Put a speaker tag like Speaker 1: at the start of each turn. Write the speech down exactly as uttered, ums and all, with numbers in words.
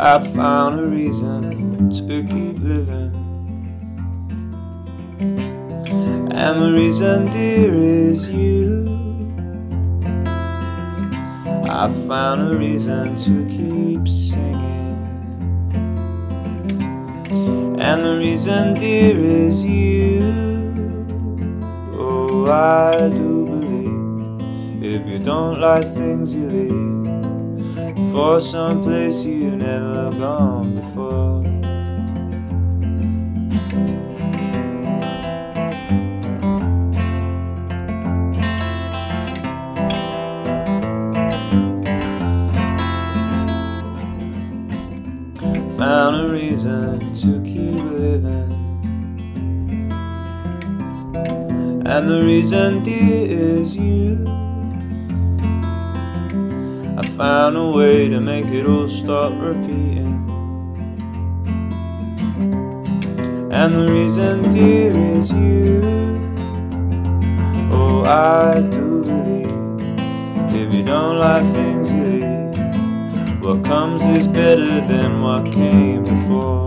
Speaker 1: I found a reason to keep living, and the reason, dear, is you. I found a reason to keep singing, and the reason, dear, is you. Oh, I do believe if you don't like things, you leave for some place you've never gone before. Found a reason to keep living, and the reason, dear, is you. I found a way to make it all stop repeating, and the reason, dear, is you. Oh, I do believe if you don't like things, you leave. What comes is better than what came before.